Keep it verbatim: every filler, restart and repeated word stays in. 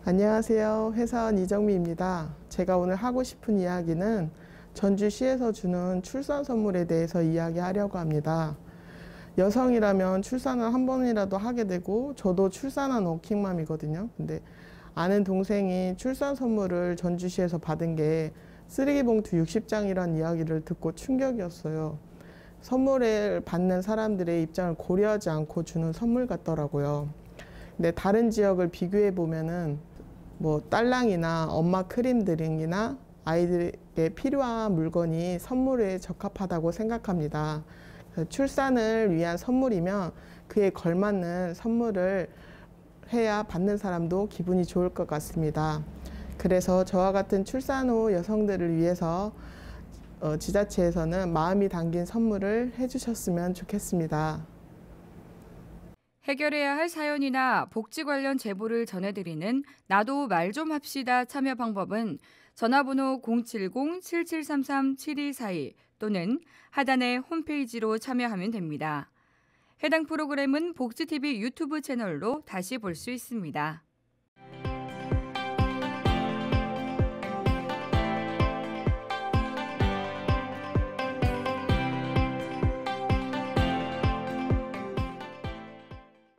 안녕하세요. 회사원 이정미입니다. 제가 오늘 하고 싶은 이야기는 전주시에서 주는 출산 선물에 대해서 이야기하려고 합니다. 여성이라면 출산을 한 번이라도 하게 되고 저도 출산한 워킹맘이거든요. 근데 아는 동생이 출산 선물을 전주시에서 받은 게 쓰레기 봉투 육십 장이라는 이야기를 듣고 충격이었어요. 선물을 받는 사람들의 입장을 고려하지 않고 주는 선물 같더라고요. 근데 다른 지역을 비교해 보면은 뭐 딸랑이나 엄마 크림 드링이나 아이들에게 필요한 물건이 선물에 적합하다고 생각합니다. 출산을 위한 선물이면 그에 걸맞는 선물을 해야 받는 사람도 기분이 좋을 것 같습니다. 그래서 저와 같은 출산 후 여성들을 위해서 어, 지자체에서는 마음이 담긴 선물을 해주셨으면 좋겠습니다. 해결해야 할 사연이나 복지 관련 제보를 전해드리는 나도 말 좀 합시다 참여 방법은 전화번호 공칠공 칠칠삼삼 칠이사이 또는 하단의 홈페이지로 참여하면 됩니다. 해당 프로그램은 복지티비 유튜브 채널로 다시 볼 수 있습니다.